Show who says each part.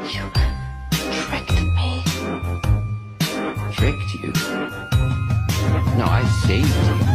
Speaker 1: You tricked me.
Speaker 2: Tricked you? No, I saved you.